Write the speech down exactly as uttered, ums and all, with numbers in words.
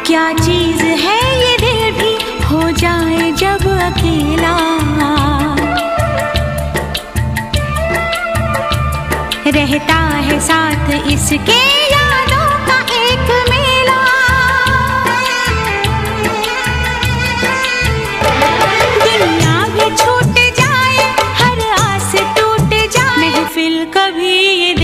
क्या चीज है ये दिल भी हो जाए जब अकेला, रहता है साथ इसके यादों का एक मेला। दुनिया भी छूट जाए, हर आस टूट जाए, महफिल कभी ये